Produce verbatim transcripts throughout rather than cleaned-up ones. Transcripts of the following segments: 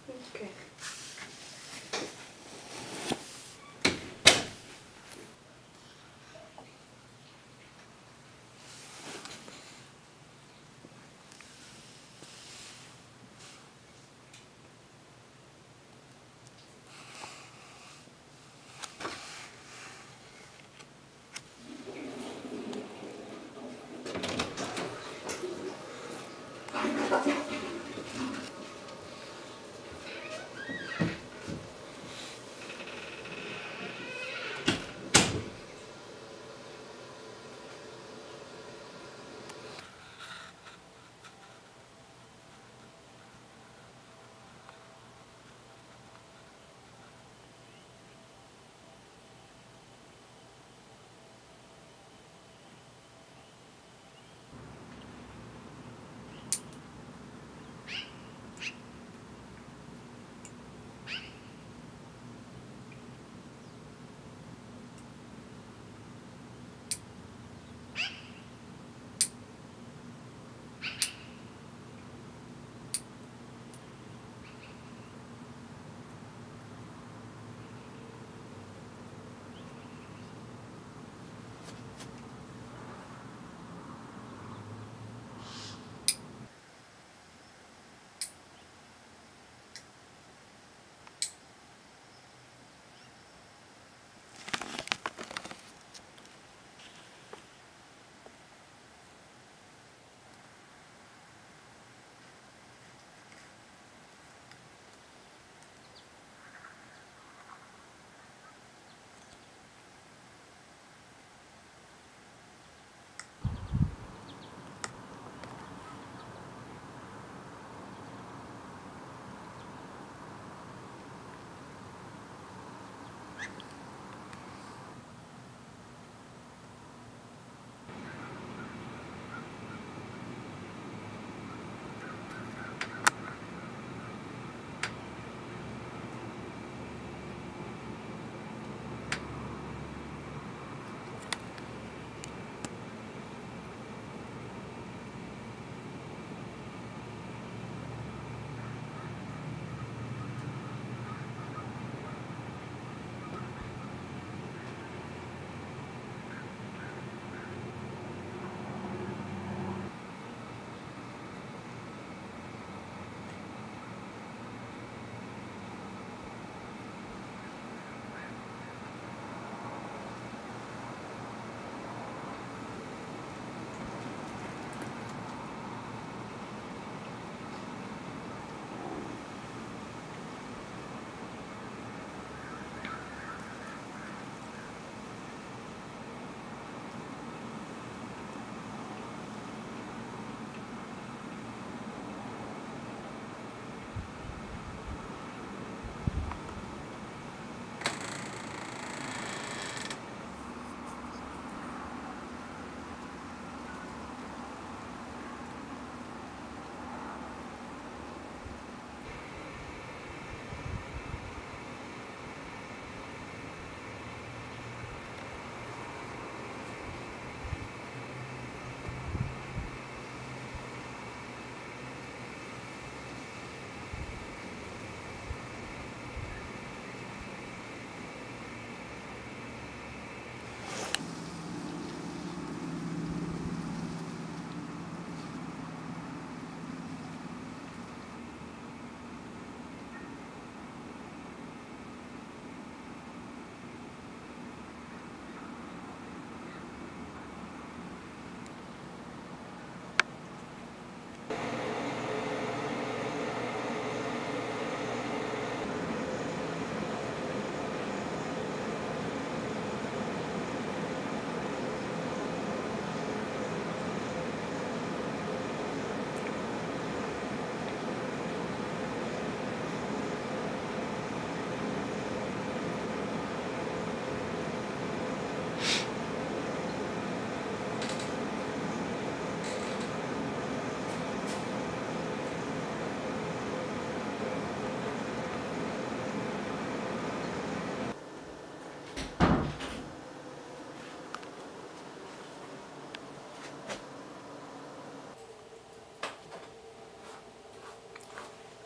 Okay.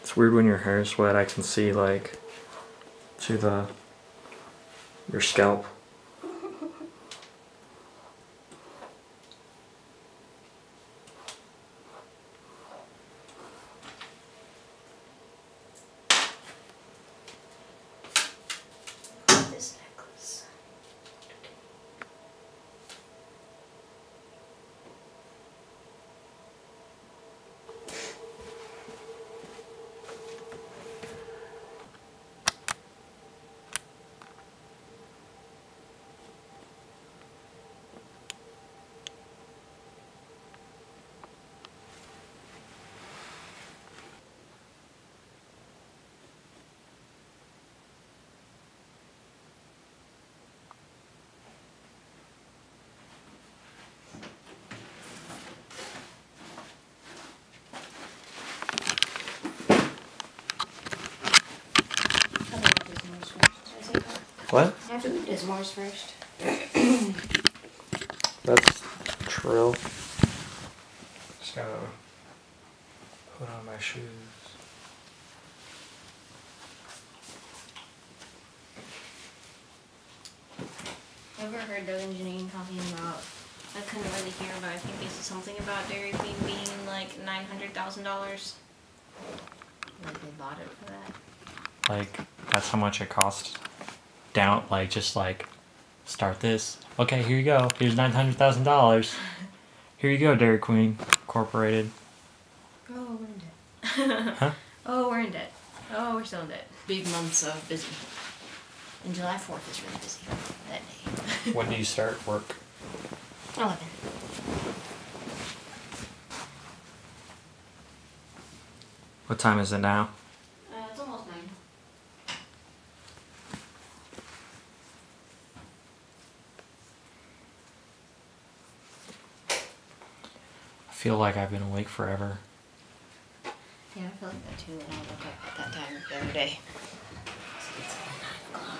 It's weird when your hair is wet, I can see like to the your scalp. This necklace. What? I have to eat this Mars first. That's true. Just gotta put on my shoes. Ever heard Doug and Janine talking about, I couldn't really hear, but I think they said something about Dairy Queen being like nine hundred thousand dollars. Like they bought it for that. Like, that's how much it cost. Down, like, just like, start this. Okay, here you go. Here's nine hundred thousand dollars. Here you go, Dairy Queen Incorporated. Oh, we're in debt. Huh? Oh, we're in debt. Oh, we're still in debt. Big months of busy. And July fourth is really busy that day. When do you start work? eleven. What time is it now? Uh, it's almost nine. I feel like I've been awake forever. Yeah, I feel like that too when I woke up at that time the other day. It's nine o'clock.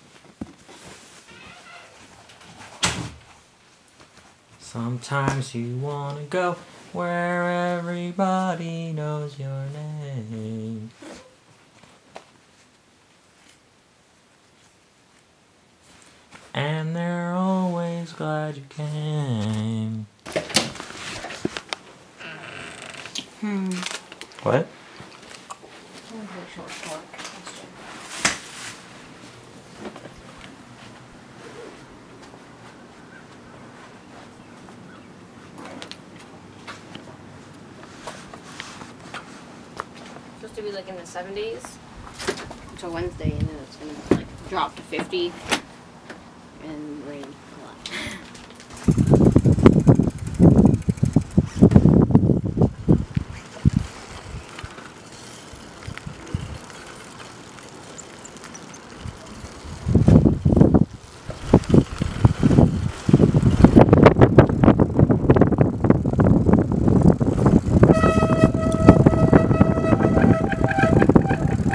Sometimes you wanna go where everybody knows your name. And they're always glad you came. Hmm. What? Very short, short question. Supposed to be like in the seventies until Wednesday, and then it's gonna like drop to fifty and rain a lot.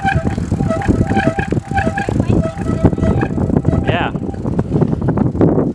Yeah.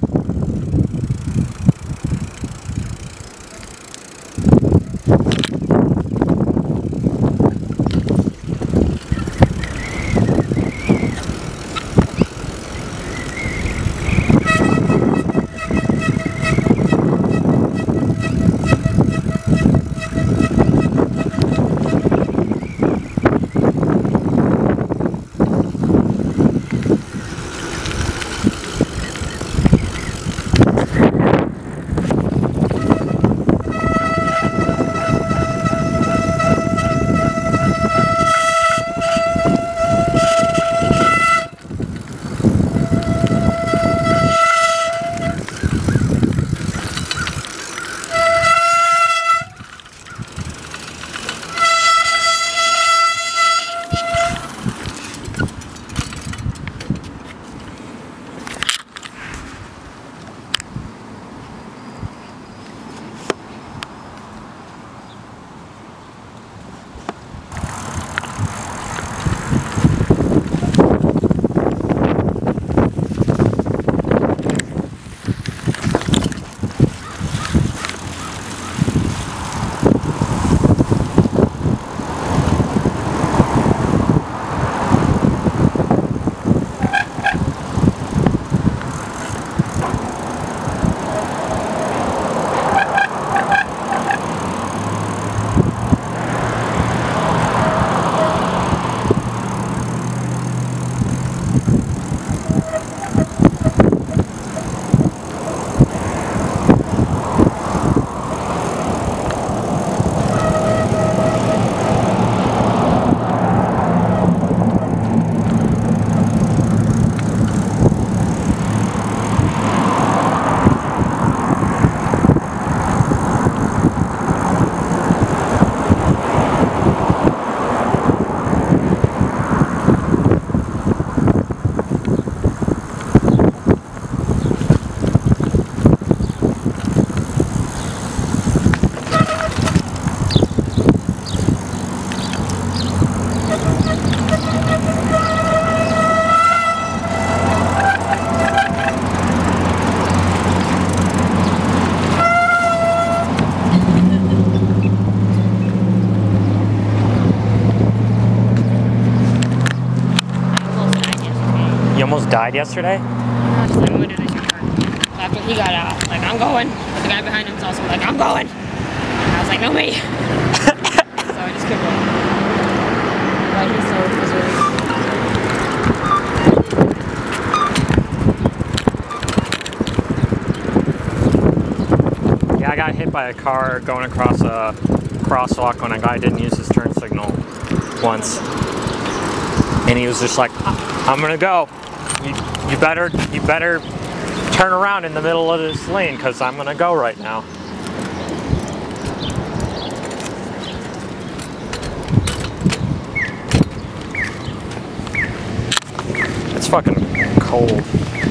almost died yesterday? No, just like, I'm going to do this car. So after he got out, like, I'm going. But the guy behind him was also like, I'm going. And I was like, no, me. So I just kept going. But he still was really. Yeah, I got hit by a car going across a crosswalk when a guy didn't use his turn signal once. And he was just like, I'm gonna go. You, you better, you better turn around in the middle of this lane because I'm gonna go right now. It's fucking cold.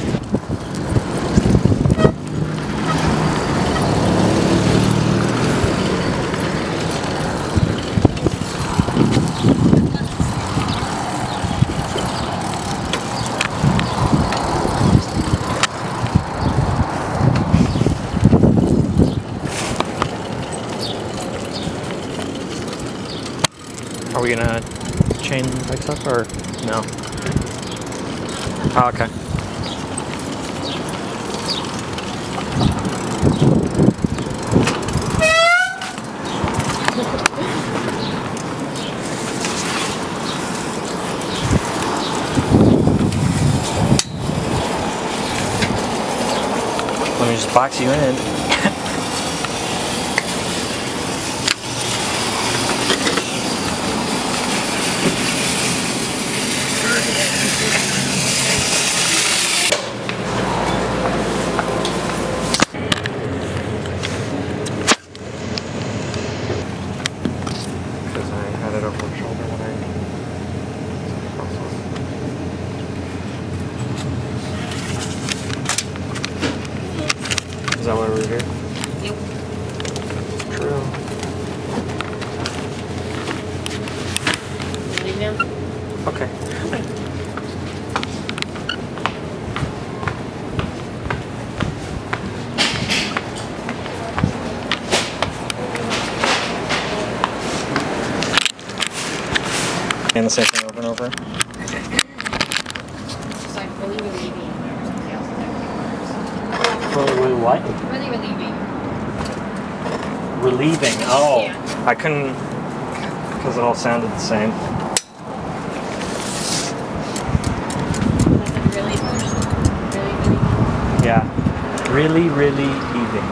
Are we gonna chain bikes up or no? Oh, okay. Let me just box you in. Because I had it over my shoulder when I. Is that why we're here? Yep. True. Leave him. Okay. And the same thing over and over. Just like really relieving whenever somebody else is actually Really, really what? really relieving. Relieving. Oh. Yeah. I couldn't, because it all sounded the same. That's like really emotional. Really relieving. Yeah. Really, really heaving.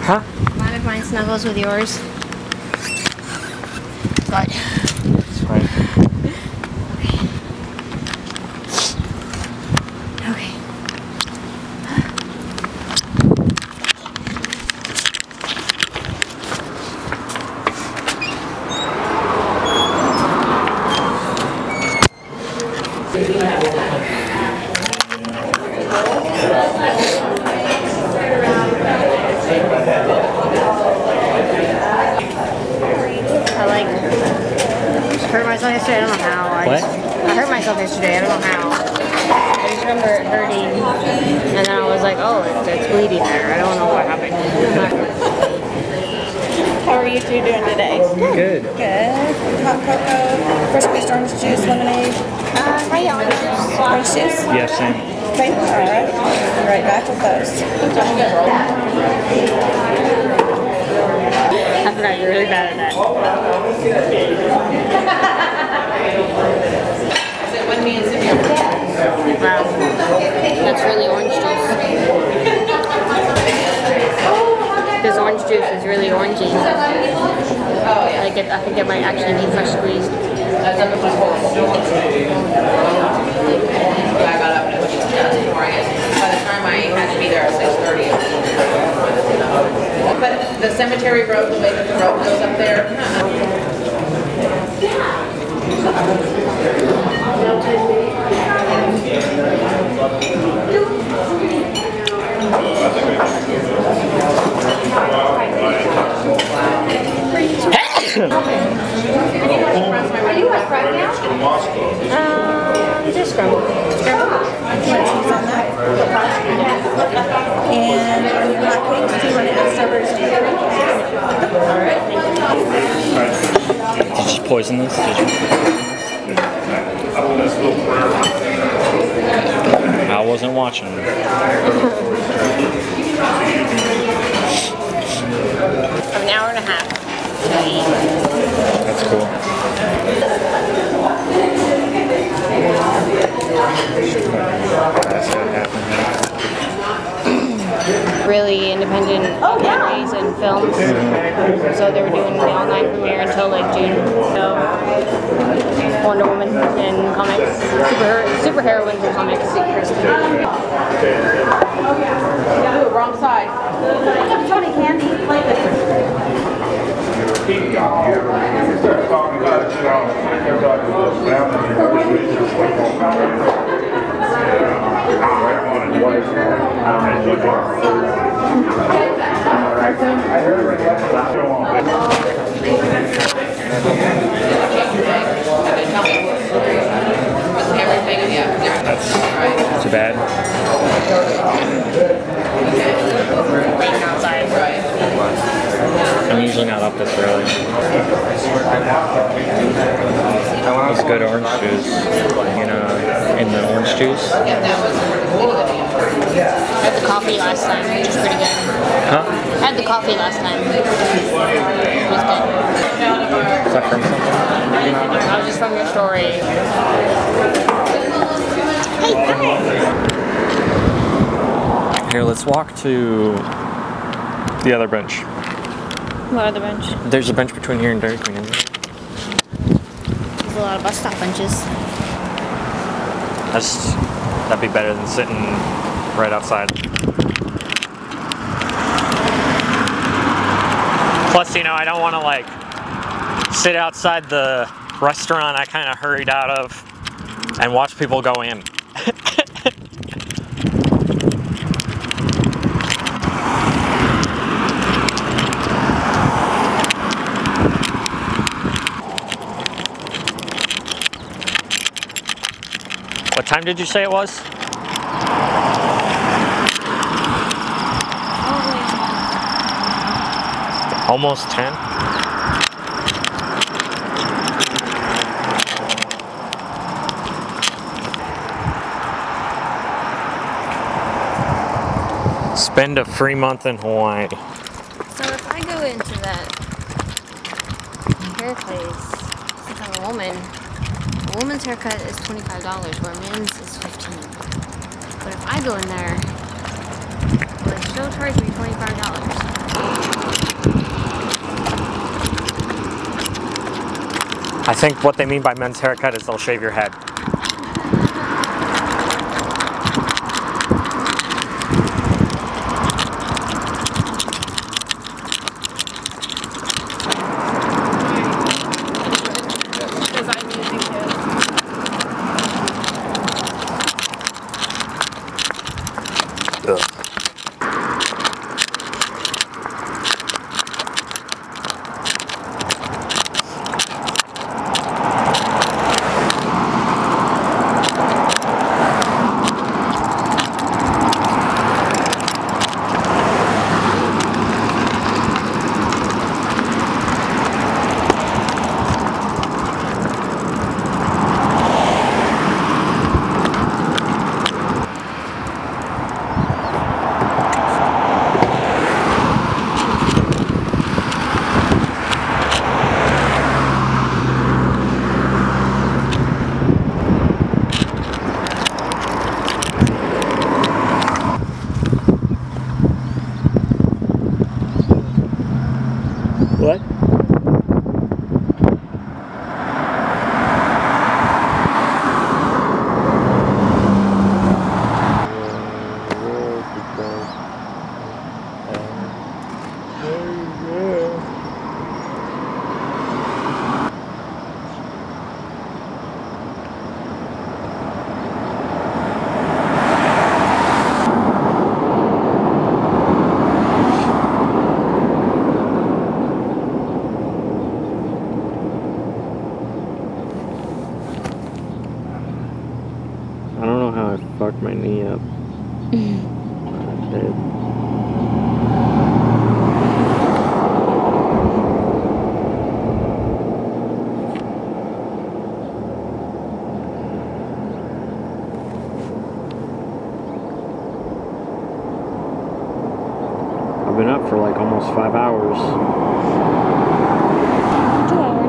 Huh? Mind if mine snuggles with yours? Good. It's fine. Okay. I like hurt myself yesterday. I don't know how. I What? Just, I hurt myself yesterday. I don't know how. I just remember it hurting, and then I was like, "Oh, it's, it's bleeding there." I don't know what happened. How are you two doing today? Good. Good. Hot cocoa, fresh squeezed orange juice, lemonade. Uh, right on. Orange juice? Yeah, same. Okay, alright. Right back with those. I forgot you're really bad at that. Wow. That's really orange juice. This orange juice is really orangey. Like it, I think it might actually be fresh squeezed. I got up and it was just before I get. By the time I had to be there at six thirty. But the cemetery road, the way that the road goes up there. Are you at right now? Um, just scrambled. Scrambled. Cheese on that. And on your hot cakes, do you want to add strawberries and cream? Did you poison this? Did you? I wasn't watching. An hour and a half to eat. That's cool. That's what happened. Really independent documentaries and films. So they were doing the online premiere until like June. So Wonder Woman and comics, super super heroines and comics. Ooh, wrong side. Tony Candy. Everything, yeah. That's too bad. Waiting outside. I'm usually not up this early. It's good orange juice. You know, in the orange juice. I had the coffee last time, which was pretty good. Huh? I had the coffee last time. It was good. Is that from something? That was just from your story. Hey, hi! Here, let's walk to the other bench. What other bench? There's a bench between here and Dairy Queen, isn't there? There's a lot of bus stop benches. That's, that'd be better than sitting right outside. Plus, you know, I don't want to like sit outside the restaurant I kind of hurried out of and watch people go in. What time did you say it was? Almost ten? Spend a free month in Hawaii. So if I go into that hair place, since I'm a woman, a woman's haircut is twenty-five dollars, where a man's is fifteen dollars. But if I go in there, well, they'll still charge me twenty-five dollars. I think what they mean by men's haircut is they'll shave your head. Because I'm using his. Ugh. What? I don't know how I fucked my knee up. I did. I've been up for like almost five hours. Two hours.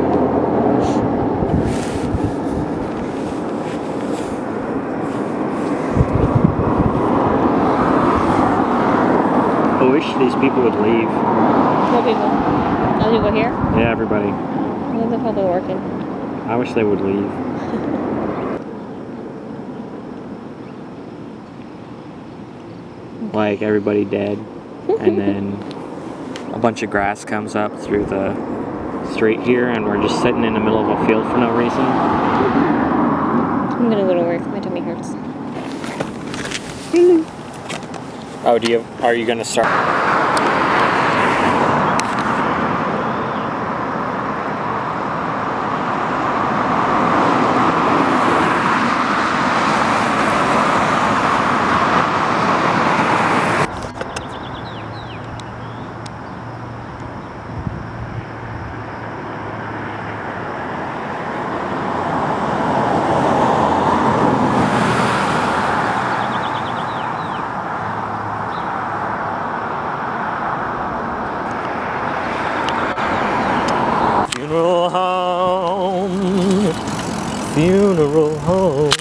I wish these people would leave. What people? Other people here? Yeah, everybody. Well, they're probably working. I wish they would leave. Like everybody dead, and then a bunch of grass comes up through the street here, and we're just sitting in the middle of a field for no reason. I'm gonna go to work. My tummy hurts. Oh, do you? Are you gonna start? Funeral home, funeral home.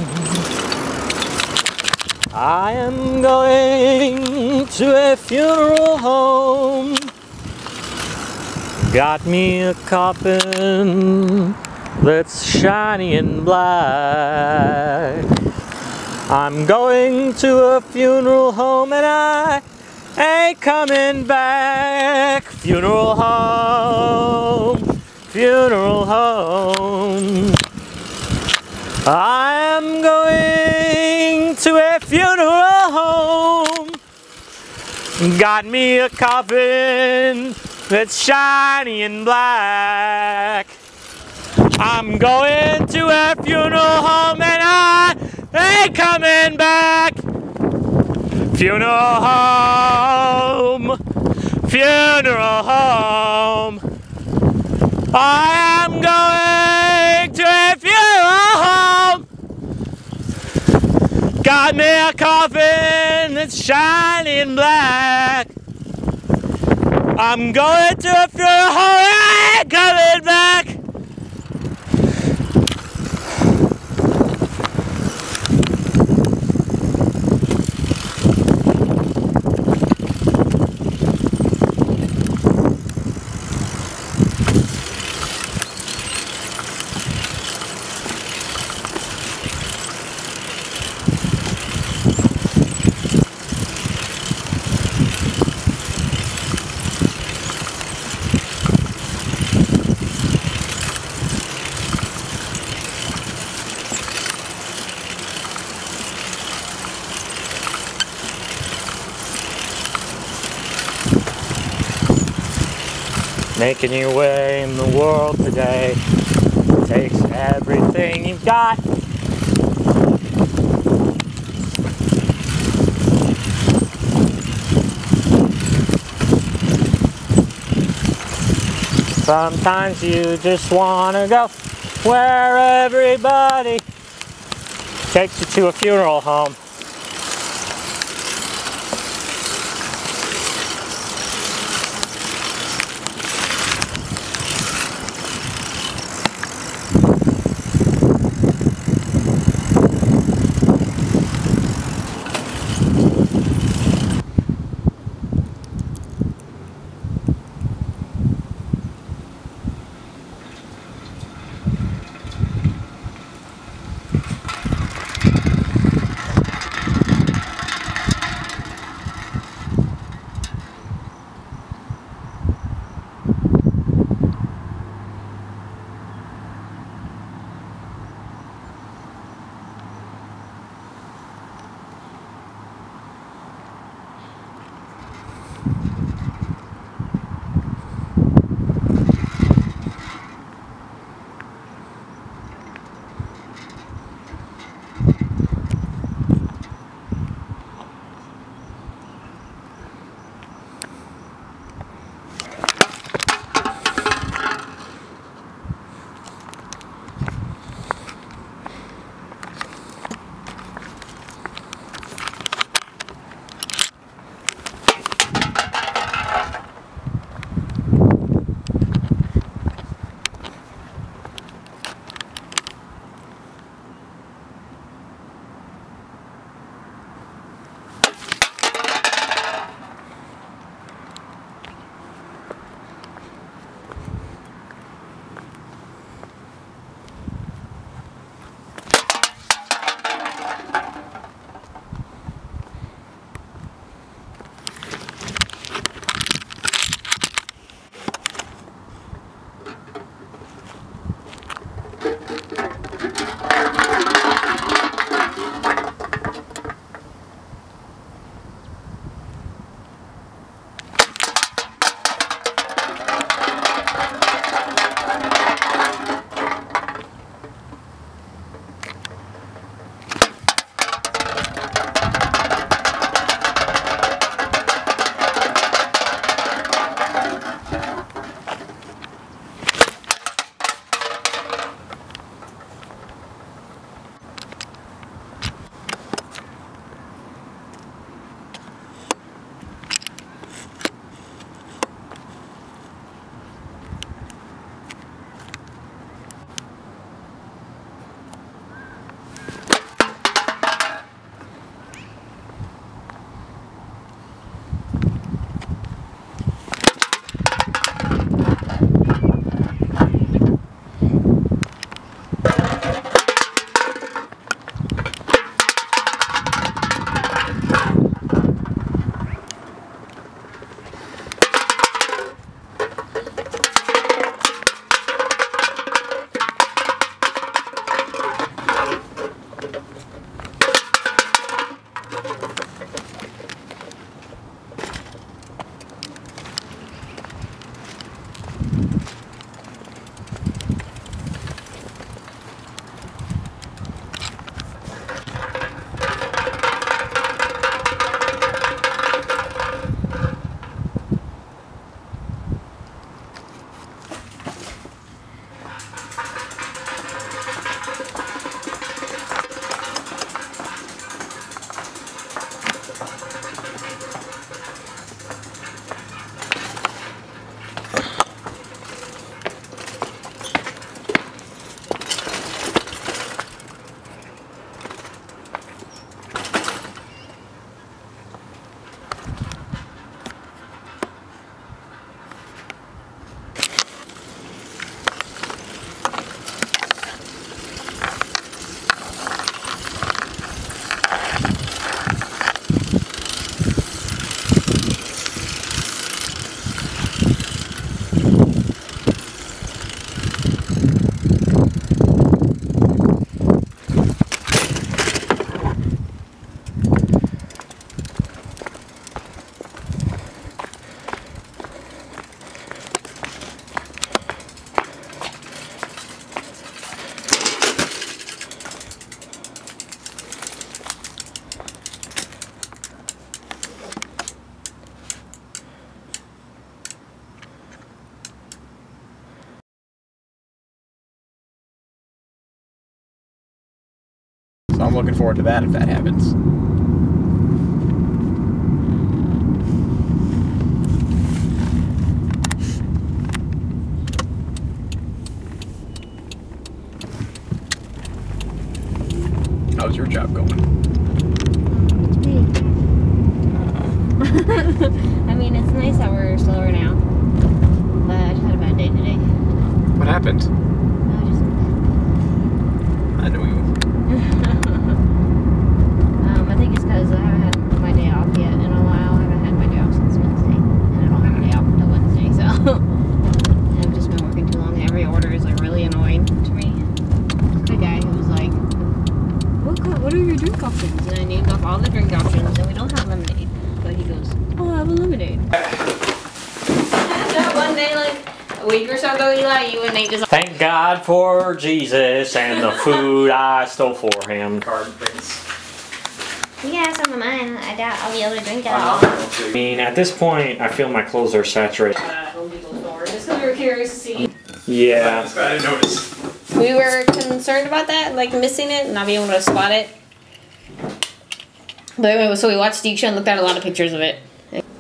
I am going to a funeral home. Got me a coffin that's shiny and black. I'm going to a funeral home and I ain't coming back. Funeral home, funeral home. I am going to a funeral home. Got me a coffin that's shiny and black. I'm going to a funeral home and I ain't coming back. Funeral home, funeral home. I am going to a funeral home. Got me a coffin that's shiny and black. I'm going to a funeral home and I ain't coming back. Making your way in the world today takes everything you've got. Sometimes you just want to go where everybody takes you to a funeral home. I'm looking forward to that if that happens. How's your job going? It's pretty. I mean, it's nice that we're slower now. But I just had a bad day today. What happened? I just. I know you. um, I think it's because I haven't had my day off yet in a while. I haven't had my day off since Wednesday. And I don't have a day off until Wednesday, so. I've just been working too long. Every order is like really annoying to me. The guy who was like, what, kind- what are your drink options? And I named off all the drink options, and we don't have lemonade. But he goes, oh, I have a lemonade. That one day, like a week or so ago, Eli, you and Nate just. Thank God for Jesus and the food I stole for him. Card things. You can have some of mine. I doubt I'll be able to drink it I'm all. not going I to. mean, at this point, I feel my clothes are saturated. Uh, Home Depot store. Just because we were curious to see. Yeah. I didn't notice. We were concerned about that, like missing it, not being able to spot it. But anyway, so we watched Deeksha and looked at a lot of pictures of it.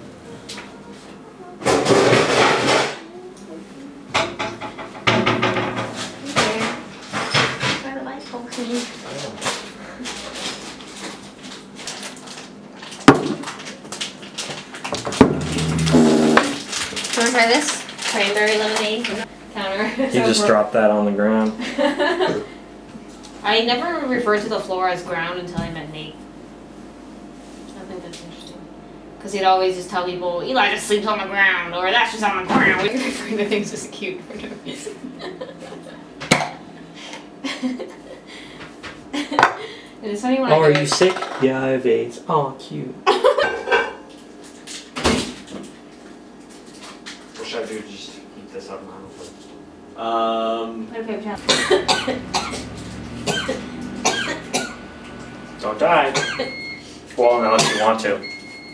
Want to try this? Cranberry lemonade counter. You just dropped that on the ground. I never referred to the floor as ground until I met Nate. I think that's interesting. Because he'd always just tell people, Eli just sleeps on the ground, or that's just on the ground. We referring to things as cute for no reason. It's funny when Oh, I are go- you sick? Yeah, I have AIDS. Oh, cute. What should I do to just heat this up now? Um, Okay, child. Don't die. Well, unless you want to.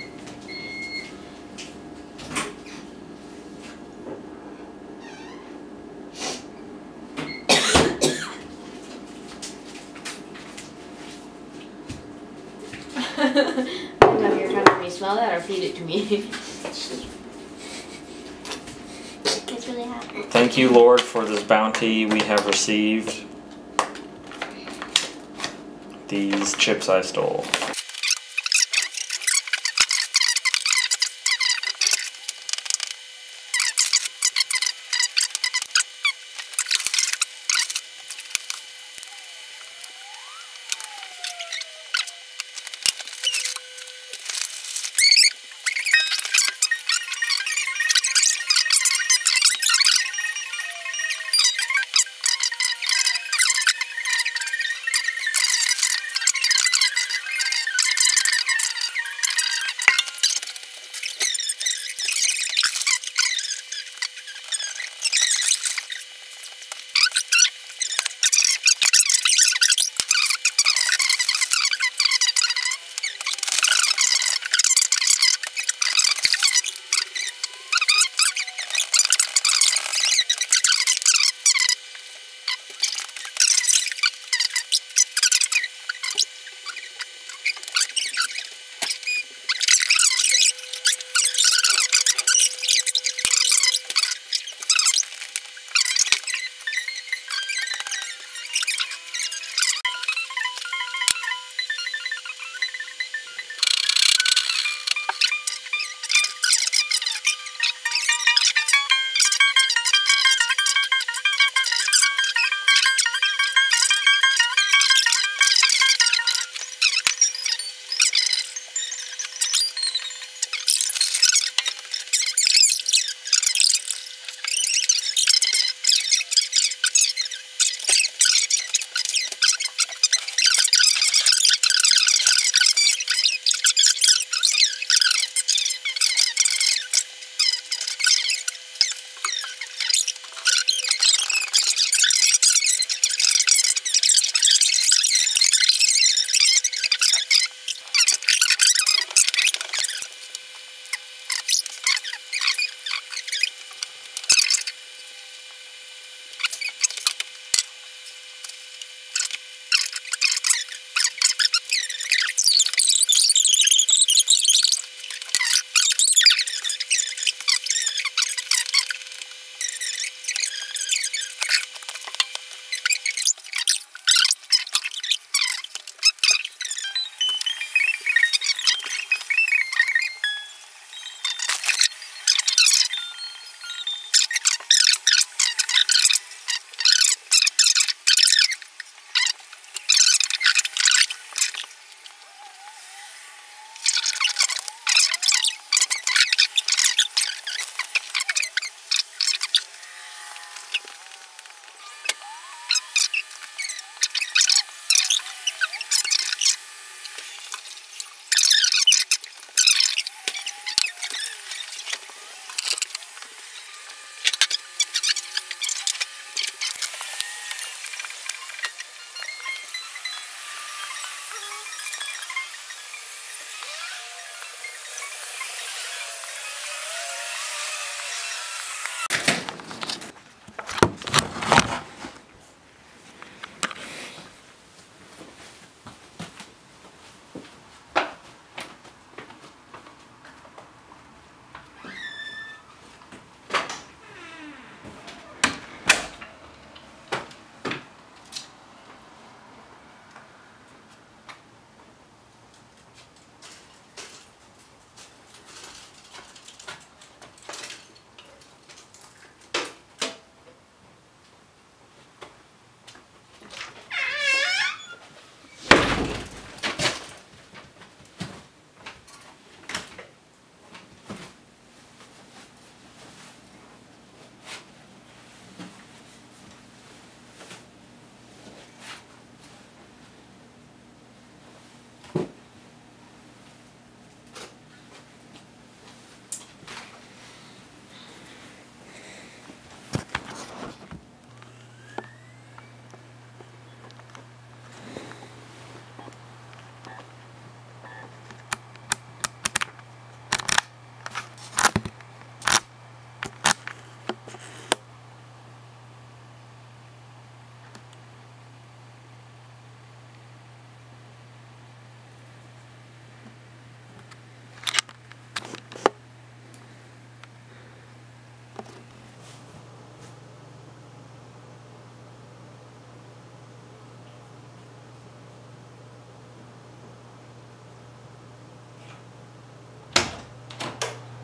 I don't know if you're trying to make me smell that or feed it to me. It's really hot. Thank you, Lord, for this bounty we have received. These chips I stole.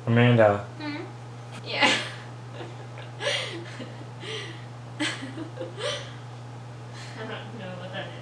Amanda. Hmm? Yeah. I don't know what that is.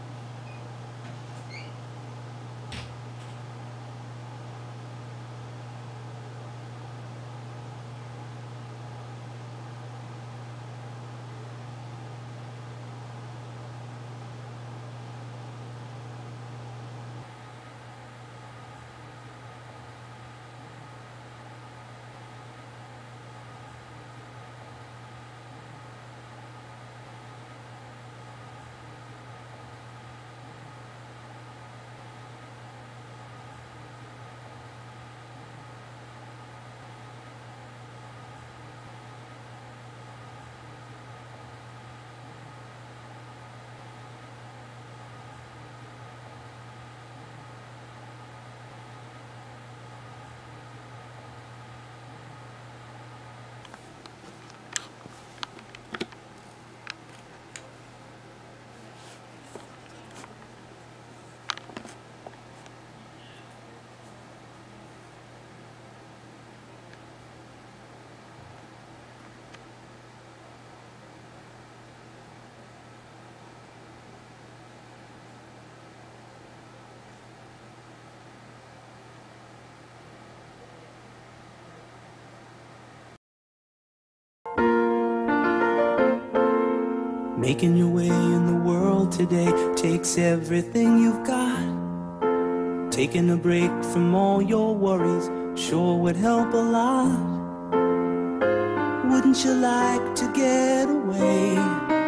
Making your way in the world today takes everything you've got. Taking a break from all your worries sure would help a lot. Wouldn't you like to get away?